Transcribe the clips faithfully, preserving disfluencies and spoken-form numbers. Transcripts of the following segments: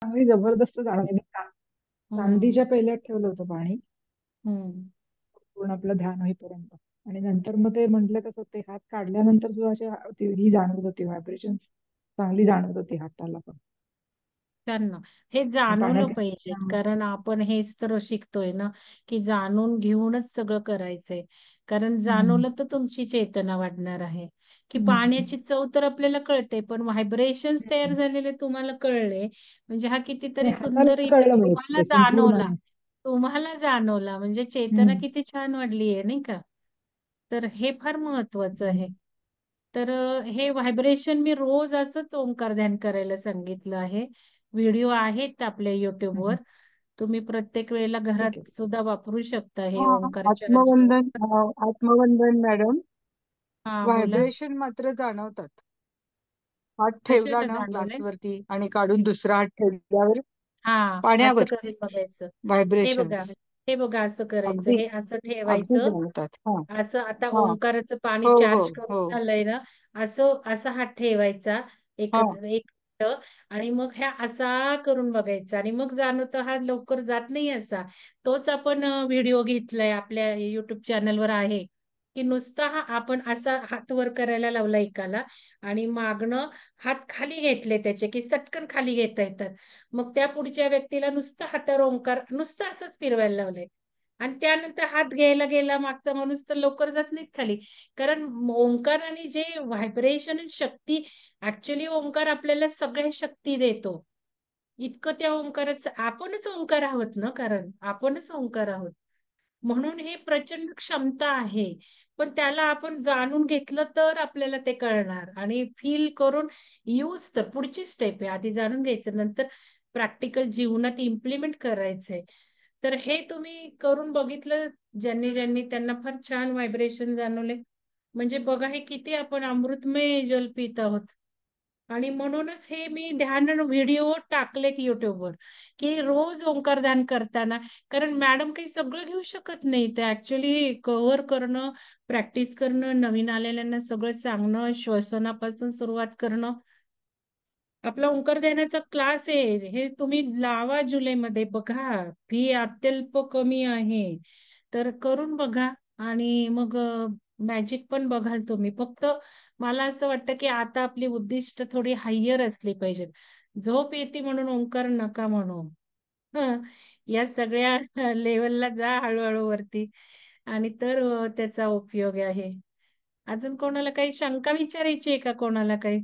चांगली जबरदस्त जाणवली. मी चा- हम्म. चांदीच्या पेल्यात ठेवलं होतं पाणी हम्म. पूर्ण आपलं ध्यान होईपर्यंत. आणि नंतर मग ते म्हटलं कसं ते हात काढल्यानंतर सुद्धा अशी ती- ही जाणवत होती, व्हायब्रेशन चांगली जाणवत होती हाताला पण. छान ना. हे आणि जाणवलं पाण्यात पाहिजे, हा. कारण आपण हेच तर शिकतोय ना, की जाणून घेऊनच सगळं करायचंय. कारण हम्म. जाणवलं तर तुमची चेतना वाढणार आहे, की हम्म. पाण्याची चव तर आपल्याला कळते, पण व्हायब्रेशन्स तयार हम्म. झालेले तुम्हाला कळले, म्हणजे हा आणि कितीतरी सुंदर हाताला कळलं इफेक्ट म्हणजे तुम्हाला ते जाणवला. संपूर्ण. तुम्हाला जाणवला म्हणजे चेतना हम्म. किती छान वाढली आहे, नाही का? तर हे फार महत्वाचं आहे. हम्म. तर अ, हे व्हायब्रेशन मी रोज असंच ओंकार ध्यान करायला सांगितलं आहे. व्हिडिओ आहेत आपल्या युट्यूबवर. हम्म. तुम्ही प्रत्येक वेळेला ठीक घरात आहे. सुद्धा वापरू शकता हे हा, ओंकार चार्ज करून. आत्मवंदन अ, आत्मवंदन मॅडम. हा, बोला. व्हायब्रेशन मात्र जाणवतात. हात ठेवला कशाला ना जाणवलंय? ग्लासवरती आणि काढून दुसरा हात ठेवल्यावर हा, असं पाण्यावर करून बघायचं. हे बघा, व्हायब्रेशन्स हे बघा असं करायचं. अगदी हे असं अगदी ठेवायचं. जाणवतात. हा. असं आता हा. ओंकाराचं पाणी हो हो चार्ज करून हो. झालंय ना, असं असा हात ठेवायचा एक हा. एक मिनिटं, आणि मग ह्या असा करून बघायचा, आणि मग जाणवतं हा लवकर जात नाही असा. तोच आपण व्हिडिओ घेतलाय आपल्या युट्यूब चॅनलवर आहे, की नुसता हा आपण असा हात वर करायला लावला एकाला, आणि मागणं हात खाली घेतले त्याचे, की सटकन खाली घेता येतात. मग त्या पुढच्या व्यक्तीला नुसतं हातावर ओंकार नुसतं असंच फिरवायला लावलंय, आणि त्यानंतर हात घ्यायला गेला मागचा माणूस तर लवकर जात नाहीत खाली. कारण ओंकाराने जे व्हायब्रेशन शक्ती, ऍक्च्युली ओंकार आपल्याला सगळ्या शक्ती देतो. इतकं त्या ओंकाराचं, आपणच ओंकार आहोत ना, कारण आपणच ओंकार आहोत. म्हणून हे प्रचंड क्षमता आहे. पण त्याला आपण जाणून घेतलं तर आपल्याला ते कळणार, आणि फील करून यूज, तर पुढची स्टेप आहे. आधी जाणून घ्यायचं, नंतर प्रॅक्टिकल जीवनात इम्प्लिमेंट करायचंय. तर हे तुम्ही करून बघितलं, ज्यांनी ज्यांनी त्यांना फार छान व्हायब्रेशन जाणवले. म्हणजे बघा, हे किती आपण अमृतमय जल पित आहोत. आणि म्हणूनच हे मी ध्यान व्हिडिओ टाकलेत युट्यूबवर, की रोज ओंकार ध्यान करताना. कारण मॅडम काही सगळं घेऊ शकत नाही. ते ऍक्च्युली कव्हर करणं, प्रॅक्टिस करणं, नवीन आलेल्यांना सगळं सांगणं, श्वसनापासून सुरुवात करणं. आपला ओंकार ध्यानाचा क्लास आहे, हे तुम्ही लावा जुलैमध्ये. बघा, फी अत्यल्प कमी आहे. तर करून बघा, आणि मग मॅजिक पण बघाल तुम्ही. फक्त मला असं वाटतं, की आता आपली उद्दिष्ट थोडी हायर असली पाहिजेत. झोप येते म्हणून ओंकार नका म्हणू. हं, या सगळ्या लेवलला जा हळूहळू वरती, आणि तर अ, त्याचा उपयोग आहे. अजून कोणाला काही शंका विचारायची आहे का? कोणाला काही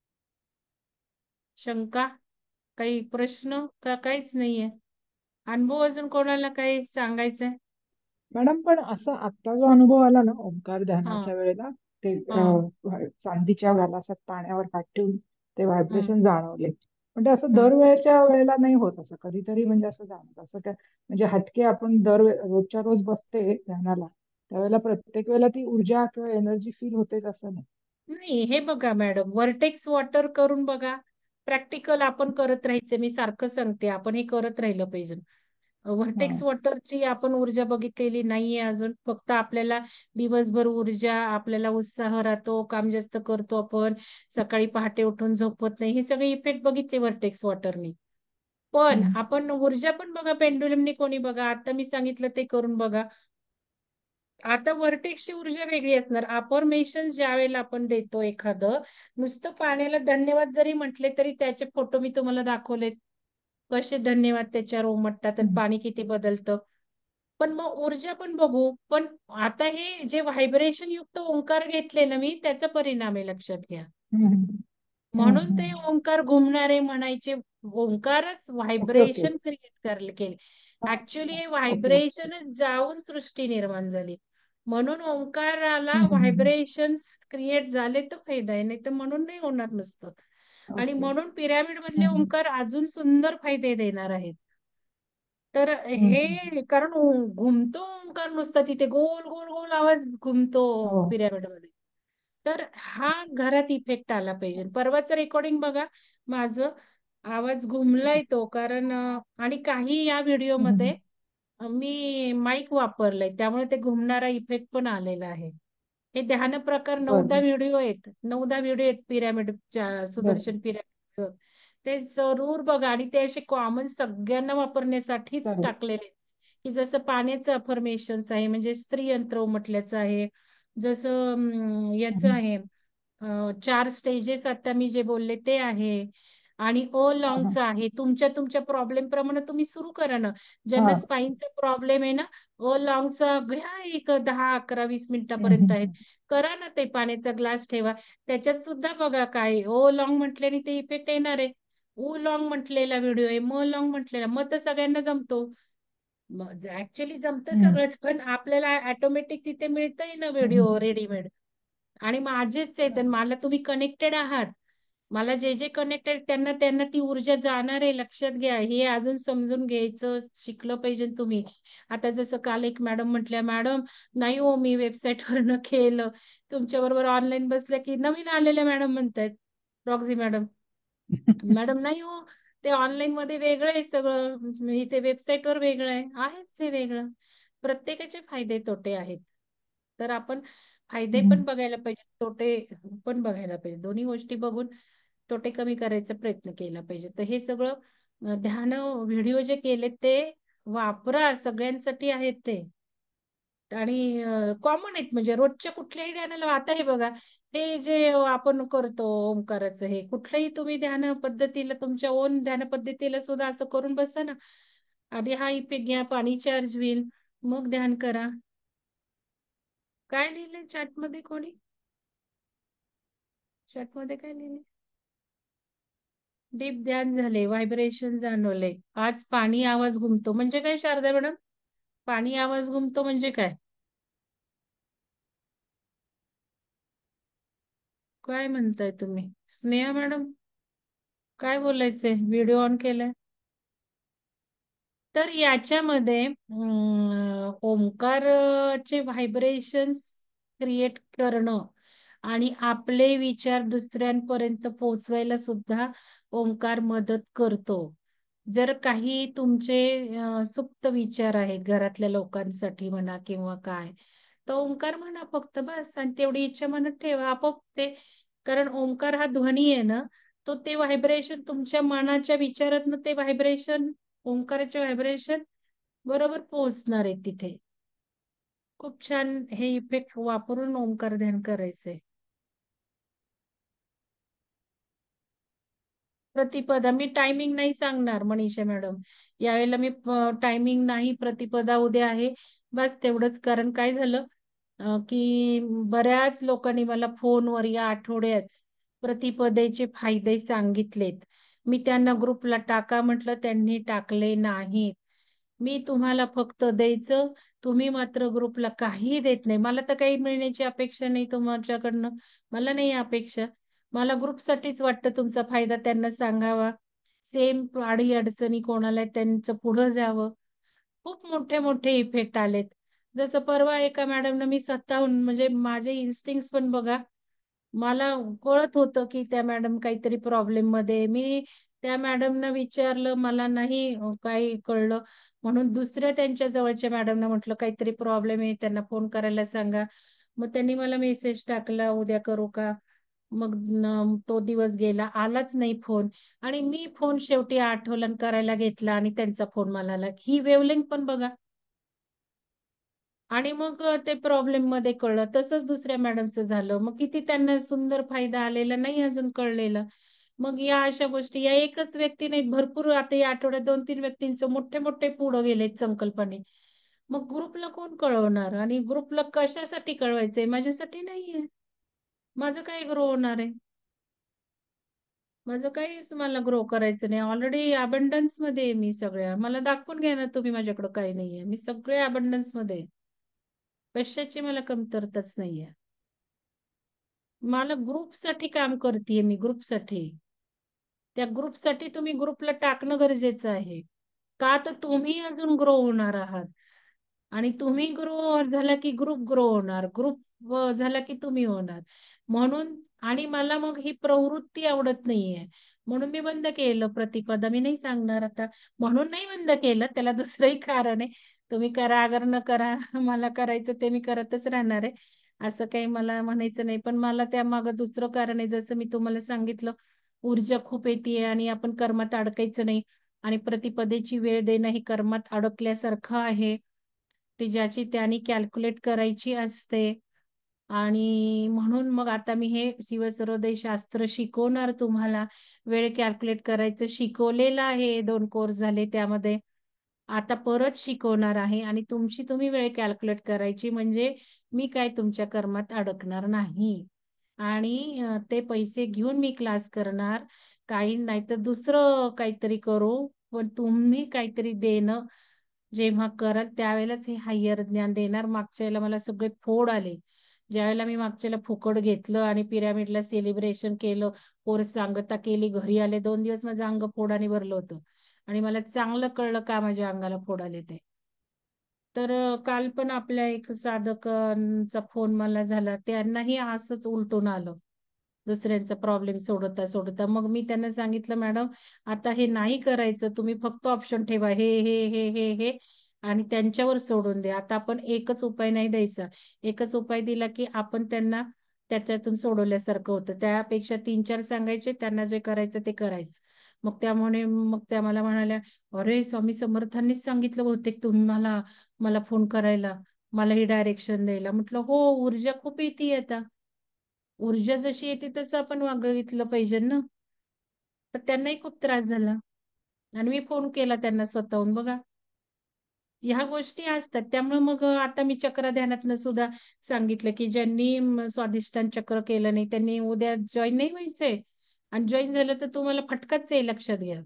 शंका, काही प्रश्न, का काहीच नाहीये? अनुभव अजून कोणाला काही सांगायचंय? मॅडम पण असा आत्ता जो अनुभव आला ना ओंकार हा. ध्यानाच्या वेळेला, ते हा. अं, व्हाय- चांदीच्या ग्लासात पाण्यावर हात ठेवून ते हम्म. व्हायब्रेशन जाणवले. पण ते असं हम्म. दरवेळेच्या वेळेला नाही होत, असं कधीतरी म्हणजे असं जाणवत असं काय. म्हणजे हटके आपण दर रोजच्या रोज बसते ध्यानाला, त्यावेळेला प्रत्येक वेळेला ती ऊर्जा किंवा एनर्जी फील होतेच असं नाही. नाही, हे बघा मॅडम, वर्टेक्स वॉटर करून बघा. प्रॅक्टिकल आपण करत राहायचं. मी सारखं सांगते, आपण हे करत राहिलं पाहिजे. हा. व्हर्टेक्स वॉटरची आपण ऊर्जा बघितलेली नाहीये अजून. फक्त आपल्याला दिवसभर ऊर्जा, आपल्याला उत्साह राहतो, काम जास्त करतो आपण, सकाळी पहाटे उठून झोपत नाही, हे सगळे इफेक्ट बघितले व्हर्टेक्स वॉटरनी. पण हम्म. आपण ऊर्जा पण बघा, पेंडुलमनी कोणी बघा, आता मी सांगितलं ते करून बघा. आता व्हर्टेक्सची ऊर्जा वेगळी असणार. अफर्मेशन ज्या वेळेला आपण देतो एखादं, नुसतं पाण्याला धन्यवाद जरी म्हटले तरी त्याचे फोटो मी तुम्हाला दाखवलेत. कसे धन्यवाद त्याच्यावर उमटतात आणि हम्म. पाणी किती बदलतं. पण मग ऊर्जा पण बघू. पण आता हे जे व्हायब्रेशन युक्त ओंकार घेतले ना मी, त्याचा परिणाम आहे, लक्षात घ्या. हम्म. हम्म. म्हणून हम्म. ते हम्म. ओंकार घुमणारे म्हणायचे. ओंकारच ओके ओके. व्हायब्रेशन क्रिएट करले केले. ऍक्च्युली हे ओके. व्हायब्रेशनच जाऊन सृष्टी निर्माण झाली. म्हणून ओंकाराला हम्म. हम्म. हम्म. व्हायब्रेशन्स क्रिएट झाले तर फायदा आहे, नाही तर म्हणून नाही होणार नुसतं. आणि ओके. म्हणून पिरॅमिड मधले हम्म. ओंकार अजून सुंदर फायदे देणार आहेत. तर हम्म. हम्म. हे कारण ओ- घुमतो ओंकार नुसता, तिथे गोल गोल गोल आवाज घुमतो हो. पिरॅमिड मध्ये. तर हा घरात इफेक्ट आला पाहिजे. परवाचं रेकॉर्डिंग बघा माझं, आवाज घुमलाय तो, कारण अं, आणि काही या हम्म. व्हिडिओमध्ये मी माईक वापरलंय, त्यामुळे ते घुमणारा इफेक्ट पण आलेला आहे. हे ध्यान प्रकार नऊदा बरं. व्हिडिओ आहेत, नऊदा व्हिडिओ आहेत पिरॅमिडच्या, बरं. सुदर्शन पिरॅमिड. ते जरूर बघा. आणि ते असे कॉमन सगळ्यांना वापरण्यासाठीच चालेल. टाकलेले, की जसं पाण्याचं अफर्मेशन्स आहे, म्हणजे स्त्री यंत्र उमटल्याचं आहे, जसं अं, याचं हम्म. आहे, अं, चार स्टेजेस आता मी जे बोलले ते आहे, आणि ओ हा हा लॉंगचं आहे. तुमच्या तुमच्या प्रॉब्लेम प्रमाणे तुम्ही सुरू करा ना. ज्यांना हा. स्पाईनचा प्रॉब्लेम आहे ना, ओ लॉंगचा घ्या, एक दहा अकरा वीस हम्म, मिनिटापर्यंत हम्म, आहेत. हम्म. करा ना ते, पाण्याचा ग्लास ठेवा. त्याच्यात सुद्धा बघा काय ओ लॉंग म्हटल्याने ते इफेक्ट येणार आहे. ऊ लॉंग म्हटलेला व्हिडिओ आहे, म लॉंग म्हटलेला, मग तर सगळ्यांना जमतो. ऍक्च्युली जमतं हम्म, सगळंच, पण आपल्याला ऑटोमॅटिक तिथे मिळतंय ना हम्म, व्हिडिओ हम्म. रेडीमेड. आणि माझेच आहेत, आणि मला तुम्ही कनेक्टेड आहात. मला जे जे कनेक्टेड त्यांना त्यांना ती ऊर्जा जाणार आहे, लक्षात घ्या. हे अजून समजून घ्यायचं शिकलं पाहिजे तुम्ही. आता जसं काल एक मॅडम म्हटल्या, मॅडम नाही हो, मी वेबसाईटवरनं केलं. तुमच्या बरोबर ऑनलाईन बसल्या की नवीन आलेल्या मॅडम म्हणतायत, रॉक्झी मॅडम. मॅडम नाही हो, ते ऑनलाईन मध्ये वेगळं आहे सगळं, इथे वेबसाईटवर वेगळं आहे. आहेच हे वेगळं. प्रत्येकाचे फायदे तोटे आहेत. तर आपण फायदे हम्म. पण बघायला पाहिजे, तोटे पण बघायला पाहिजे. दोन्ही गोष्टी बघून तोटे कमी करायचा प्रयत्न केला पाहिजे. तर हे सगळं अं, ध्यान व्हिडिओ जे केले ते वापरा, सगळ्यांसाठी आहेत ते. आणि कॉमन आहेत, म्हणजे रोजच्या कुठल्याही ध्यानाला. आता हे बघा, हे जे आपण करतो ओंकाराचं, हे कुठल्याही तुम्ही ध्यान पद्धतीला, तुमच्या ओन ध्यान पद्धतीला सुद्धा असं करून बसा ना. आधी हा इफेक्ट घ्या, पाणी चार्ज होईल, मग ध्यान करा. काय लिहिलंय चॅट मध्ये कोणी? चॅट मध्ये काय लिहिलंय? डीप ध्यान झाले, व्हायब्रेशन जाणवले, आज पाणी आवाज घुमतो. म्हणजे काय शारदा मॅडम? पाणी आवाज घुमतो म्हणजे काय? काय म्हणताय तुम्ही? स्नेहा मॅडम काय बोलायचंय? व्हिडिओ ऑन केलाय. तर याच्यामध्ये अं, ओंकारचे व्हायब्रेशन्स क्रिएट करणं आणि आपले विचार दुसऱ्यांपर्यंत पोहोचवायला सुद्धा ओंकार मदत करतो. जर काही तुमचे अं, सुप्त विचार आहेत घरातल्या लोकांसाठी म्हणा किंवा काय, तर ओंकार म्हणा फक्त, बस. आणि तेवढी इच्छा मनात ठेवा, आपोआप ते. कारण ओंकार हा ध्वनी आहे ना, तो ते व्हायब्रेशन तुमच्या मनाच्या विचारातनं ते व्हायब्रेशन, ओंकाराचे व्हायब्रेशन बरोबर पोहोचणार आहे तिथे. खूप छान हे इफेक्ट वापरून ओंकार ध्यान करायचंय. प्रतिपदा मी टायमिंग नाही सांगणार मनीषा मॅडम, यावेळेला मी टायमिंग नाही. प्रतिपदा उद्या आहे, बस तेवढंच. कारण काय झालं अं, की बऱ्याच लोकांनी मला फोनवर या आठवड्यात प्रतिपदेचे फायदे सांगितलेत. मी त्यांना ग्रुपला टाका म्हटलं, त्यांनी टाकले नाहीत. मी तुम्हाला फक्त द्यायचं, तुम्ही मात्र ग्रुपला काही देत नाही. मला तर काही मिळण्याची अपेक्षा नाही तुमच्याकडनं, मला नाही अपेक्षा. मला ग्रुपसाठीच वाटतं तुमचा फायदा त्यांना सांगावा. सेम अडी अडचणी कोणाला आहेत, त्यांचं पुढं जावं. खूप मोठे मोठे इफेक्ट आलेत. जसं परवा एका मॅडमनं मी स्वतःहून, म्हणजे माझे इन्स्टिंक्ट पण बघा, मला कळत होतं की त्या मॅडम काहीतरी प्रॉब्लेम मध्ये. मी त्या मॅडमना विचारलं, मला नाही अं, काही कळलं, म्हणून दुसऱ्या त्यांच्या जवळच्या मॅडमना म्हटलं काहीतरी प्रॉब्लेम आहे, त्यांना फोन करायला सांगा. मग त्यांनी मला मेसेज टाकला, उद्या करू का? मग न- तो दिवस गेला, आलाच नाही फोन. आणि मी फोन शेवटी आठवलं करायला घेतला, आणि त्यांचा फोन मला आला. ही वेवलेंथ पण बघा. आणि मग ते प्रॉब्लेम मध्ये कळलं. तसंच दुसऱ्या मॅडमचं झालं. मग किती त्यांना सुंदर फायदा आलेला नाही अजून कळलेला. मग या अशा गोष्टी, या एकच व्यक्ती नाही, भरपूर. आता या आठवड्यात दोन तीन व्यक्तींचं मोठे मोठे पुढे गेलेत संकल्पने. मग ग्रुपला कोण कळवणार? आणि ग्रुपला कशासाठी कळवायचंय? माझ्यासाठी नाहीये. माझं काय ग्रो होणार आहे? माझं काहीच मला ग्रो करायचं नाही. ऑलरेडी अबंडन्स मध्ये आहे मी सगळ्या. मला दाखवून घ्या ना तुम्ही माझ्याकडे काही नाहीये. मी सगळे अबंडन्स मध्ये आहे. कशाची मला कमतरताच नाहीये. मला ग्रुपसाठी काम करतेय मी, ग्रुपसाठी. त्या ग्रुपसाठी तुम्ही ग्रुपला टाकणं गरजेचं आहे. का तर तुम्ही अजून ग्रो होणार आहात. आणि तुम्ही ग्रो झाला की ग्रुप ग्रो होणार, ग्रुप झाला की तुम्ही होणार. म्हणून, आणि मला मग ही प्रवृत्ती आवडत नाहीये, म्हणून मी बंद केलं प्रतिपदा. मी नाही सांगणार आता. म्हणून नाही बंद केलं, त्याला दुसरंही कारण आहे. तुम्ही करा अगर न करा, मला करायचं ते मी करतच राहणार आहे. असं काही मला म्हणायचं नाही. पण मला त्या मागं दुसरं कारण आहे, जसं मी तुम्हाला सांगितलं, ऊर्जा खूप येते आणि आपण कर्मात अडकायचं नाही आणि प्रतिपदेची वेळ देणं हे कर्मात अडकल्यासारखं आहे. ते ज्याची त्याने कॅल्क्युलेट करायची असते. आणि म्हणून मग आता मी हे शिवसर्वोदय शास्त्र शिकवणार तुम्हाला. वेळ कॅल्क्युलेट करायचं शिकवलेलं आहे, दोन कोर्स झाले त्यामध्ये. आता परत शिकवणार आहे आणि तुमची तुम्ही वेळ कॅल्क्युलेट करायची, म्हणजे मी काय तुमच्या कर्मात अडकणार नाही. आणि अ, ते पैसे घेऊन मी क्लास करणार, काही नाही तर दुसरं काहीतरी करू, पण तुम्ही काहीतरी देणं जेव्हा कराल त्यावेळेलाच हे हायर ज्ञान देणार. मागच्या वेळेला मला सगळे फोड आले. ज्यावेळेला मी मागच्या वेळेला फुकट घेतलं आणि पिरामिडला सेलिब्रेशन केलं, कोर्स सांगता केली, घरी आले दोन दिवस माझं अंग फोडाने भरलं होतं आणि मला चांगलं कळलं का माझ्या अंगाला फोड आले ते. तर अ, काल पण आपल्या एक साधकांचा फोन मला झाला, त्यांनाही असंच उलटून आलं. दुसऱ्यांचा प्रॉब्लेम सोडवता सोडवता मग मी त्यांना सांगितलं, मॅडम आता हे नाही करायचं, तुम्ही फक्त ऑप्शन ठेवा हे हे हे हे हे आणि त्यांच्यावर सोडून द्या. आता आपण एकच उपाय नाही द्यायचा. एकच उपाय दिला की आपण त्यांना त्याच्यातून सोडवल्यासारखं होतं. त्यापेक्षा तीन चार सांगायचे, त्यांना जे करायचं ते करायचं. मग त्यामुळे मग त्या मला म्हणाल्या, अरे स्वामी समर्थांनीच सांगितलं बहुतेक तुम्हाला मला फोन करायला, मला ही डायरेक्शन द्यायला. म्हटलं हो, ऊर्जा खूप येते आता. ऊर्जा जशी येते तसं आपण वागवितलं पाहिजे ना. तर त्यांनाही खूप त्रास झाला आणि मी फोन केला त्यांना स्वतःहून बघा. ह्या गोष्टी असतात. त्यामुळे मग अ, आता मी चक्र ध्यानातनं सुद्धा सांगितलं, की ज्यांनी म स्वाधिष्ठान चक्र केलं नाही, त्यांनी उद्या जॉइन नाही व्हायचंय आणि जॉइन झालं तर तुम्हाला फटकाच आहे, लक्षात घ्या.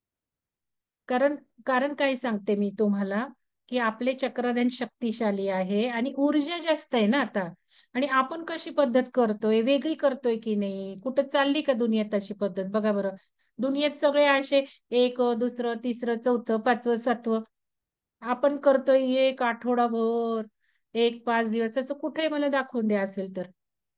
कारण कारण काय सांगते मी तुम्हाला, की आपले चक्रधन शक्तिशाली आहे आणि ऊर्जा जास्त आहे ना आता. आणि आपण कशी पद्धत करतोय, वेगळी करतोय की नाही? कुठं चालली का दुनियेत अशी पद्धत? बघा बरं. दुनियेत सगळे असे एक, दुसरं, तिसरं, चौथं, पाचवं, सातवं आपण करतोय एक आठवडाभर, एक पाच दिवस असं कुठे मला दाखवून द्या असेल तर.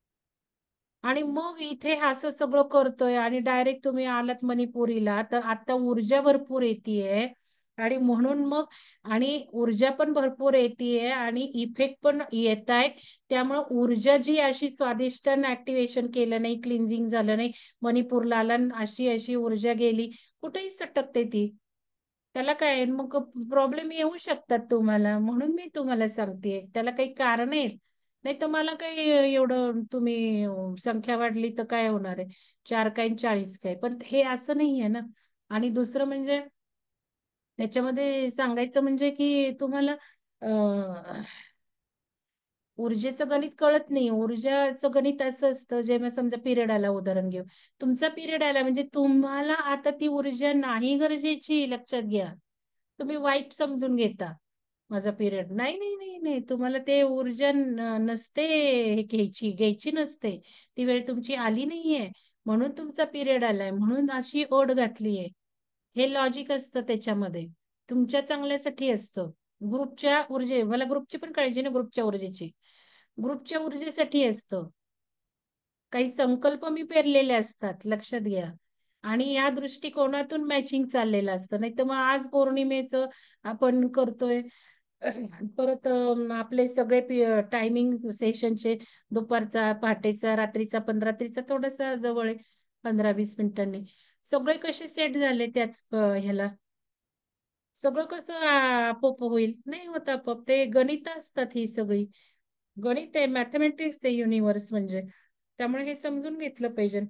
आणि मग इथे असं सगळं करतोय आणि डायरेक्ट तुम्ही आलात मणिपुरीला, तर आता ऊर्जा भरपूर येतीये आणि म्हणून मग आणि ऊर्जा पण भरपूर येतीये आणि इफेक्ट पण येतायत. त्यामुळे ऊर्जा जी अशी स्वादिष्टांन ॲक्टिव्हेशन केलं नाही, क्लिन्झिंग झालं नाही, मणिपूरला आला आणि अशी अशी ऊर्जा गेली, कुठेही सटकते ती. त्याला काय आहे, मग प्रॉब्लेम येऊ शकतात तुम्हाला. म्हणून मी तुम्हाला सांगतेय. त्याला काही कारण आहेत. नाही तर मला काही एवढं तुम्ही अ, संख्या वाढली तर काय होणार आहे? चार काय आणि चाळीस काय? पण हे असं नाहीये ना. आणि दुसरं म्हणजे त्याच्यामध्ये सांगायचं म्हणजे की तुम्हाला अ, ऊर्जेचं गणित कळत नाही. ऊर्जाचं गणित असं असतं, जेव्हा समजा पिरियड आला, उदाहरण घेऊ. तुमचा पिरियड आला म्हणजे तुम्हाला आता ती ऊर्जा नाही गरजेची, लक्षात घ्या. तुम्ही वाईट समजून घेता. माझा पिरियड. नाही, नाही, नाही, नाही. तुम्हाला ते ऊर्जा न नसते हे घ्यायची, घ्यायची नसते. ती वेळ तुमची आली नाहीये. म्हणून तुमचा पिरियड आलाय. म्हणून अशी ओढ घातलीये. हे लॉजिक असतं त्याच्यामध्ये. तुमच्या चांगल्यासाठी असतं. ग्रुपच्या ऊर्जे मला ग्रुपची पण काळजी ना, ग्रुपच्या ऊर्जेची. ग्रुपच्या ऊर्जेसाठी असतं. काही संकल्प मी पेरलेले असतात, लक्षात घ्या. आणि या दृष्टिकोनातून मॅचिंग चाललेलं असतं. नाहीतर मग आज पौर्णिमेचं आपण करतोय. परत अ, आपले सगळे टायमिंग सेशनचे दुपारचा, पहाटेचा, रात्रीचा पण रात्रीचा थोडासा जवळ आहे पंधरा वीस मिनिटांनी. सगळे कसे सेट झाले त्याच अ, ह्याला. सगळं कसं आ आपोआप होईल? नाही होत आपोआप. ते गणित असतात ही सगळी. गणित आहे, मॅथेमॅटिक्स आहे युनिव्हर्स म्हणजे. त्यामुळे हे समजून घेतलं पाहिजे.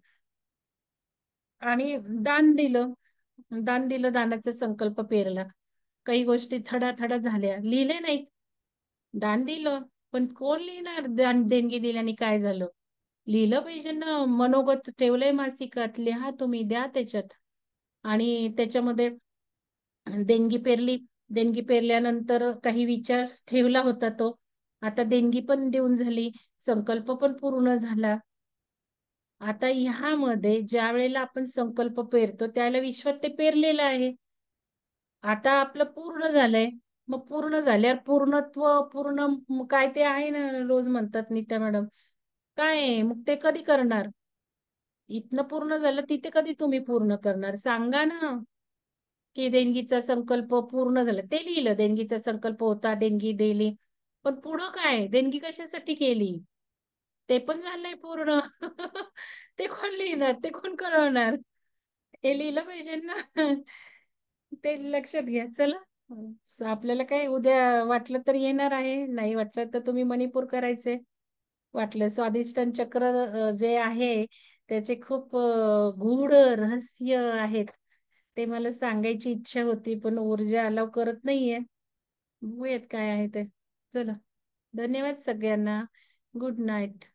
आणि दान दिलं. दान दिलं, दानाचा संकल्प पेरला. काही गोष्टी थडा-थडा झाल्या. लिहिले नाहीत. दान दिलं. पण कोण लिहिणार दान देणगी दिल्याने काय झालं? लिहिलं पाहिजे ना. मनोगत ठेवलंय मासिकात. लिहा तुम्ही, द्या त्याच्यात. आणि त्याच्यामध्ये देणगी पेरली. देणगी पेरल्यानंतर काही विचार ठेवला होता तो. आता देणगी पण देऊन झाली. संकल्प पण पूर्ण झाला. आता ह्यामध्ये ज्यावेळेला आपण संकल्प पेरतो, त्यावेळेला विश्वात ते पेरलेलं आहे. आता आपलं पूर्ण झालंय. मग पूर्ण झाल्यावर पूर्णत्व, पूर्ण म काय ते आहे ना, रोज म्हणतात नीता मॅडम. काय आहे? मग ते कधी करणार? इथनं पूर्ण झालं, तिथे कधी तुम्ही पूर्ण करणार? सांगा ना. की देणगीचा संकल्प पूर्ण झाला. ते लिहिलं, देणगीचा संकल्प होता, देणगी दिली. पण पुढं काय? देणगी कशासाठी केली? ते पण झालंय पूर्ण. ते कोण लिहिणार? ते कोण कळवणार? हे लिहिलं पाहिजे ना. ते लक्षात घ्या. चला, स- आपल्याला काय उद्या वाटलं तर येणार आहे, नाही वाटलं तर तुम्ही मणिपूर करायचे. वाटलं स्वादिष्टान चक्र अ, जे आहे त्याचे खूप अ, गूढ रहस्य आहेत. ते मला सांगायची इच्छा होती, पण ऊर्जा अलाव करत नाहीये. बघूयात काय आहे ते. चला, धन्यवाद सगळ्यांना. Good night.